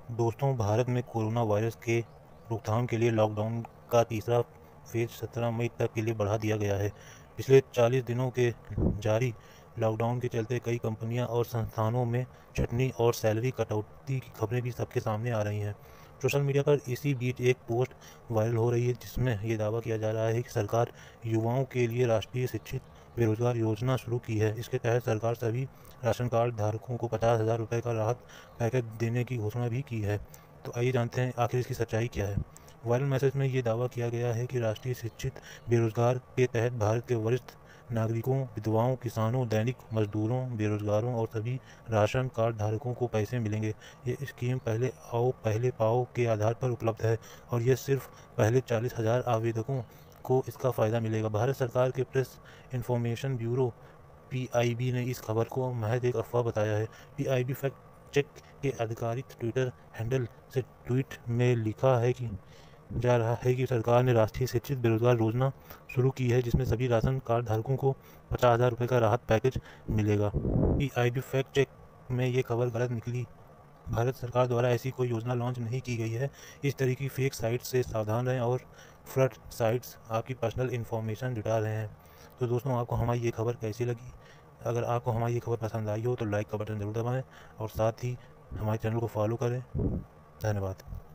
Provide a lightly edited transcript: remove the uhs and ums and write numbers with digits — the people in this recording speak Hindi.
दोस्तों, भारत में कोरोना वायरस के रोकथाम के लिए लॉकडाउन का तीसरा फेज 17 मई तक के लिए बढ़ा दिया गया है। पिछले 40 दिनों के जारी लॉकडाउन के चलते कई कंपनियां और संस्थानों में छंटनी और सैलरी कटौती की खबरें भी सबके सामने आ रही हैं। सोशल मीडिया पर इसी बीच एक पोस्ट वायरल हो रही है जिसमें ये दावा किया जा रहा है कि सरकार युवाओं के लिए राष्ट्रीय शिक्षित बेरोजगार योजना शुरू की है। इसके तहत सरकार सभी राशन कार्ड धारकों को 50,000 रुपये का राहत पैकेज देने की घोषणा भी की है। तो आइए जानते हैं आखिर इसकी सच्चाई क्या है। वायरल मैसेज में ये दावा किया गया है कि राष्ट्रीय शिक्षित बेरोजगार के तहत भारत के वरिष्ठ नागरिकों, विधवाओं, किसानों, दैनिक मजदूरों, बेरोजगारों और सभी राशन कार्ड धारकों को पैसे मिलेंगे। ये स्कीम पहले आओ पहले पाओ के आधार पर उपलब्ध है और ये सिर्फ पहले 40,000 आवेदकों को इसका फ़ायदा मिलेगा। भारत सरकार के प्रेस इन्फॉर्मेशन ब्यूरो पीआईबी ने इस खबर को महज एक अफवाह बताया है। पीआईबी फैक्ट चेक के आधिकारिक ट्विटर हैंडल से ट्वीट में लिखा है कि जा रहा है कि सरकार ने राष्ट्रीय शिक्षित बेरोजगार योजना शुरू की है जिसमें सभी राशन कार्ड धारकों को 50,000 रुपये का राहत पैकेज मिलेगा। पीआईबी फैक्ट चेक में ये खबर गलत निकली। भारत सरकार द्वारा ऐसी कोई योजना लॉन्च नहीं की गई है। इस तरह की फेक साइट से सावधान रहें और फ्रॉड साइट्स आपकी पर्सनल इन्फॉर्मेशन जुटा रहे हैं। तो दोस्तों, आपको हमारी ये खबर कैसी लगी? अगर आपको हमारी ये खबर पसंद आई हो तो लाइक का बटन ज़रूर दबाएं और साथ ही हमारे चैनल को फॉलो करें। धन्यवाद।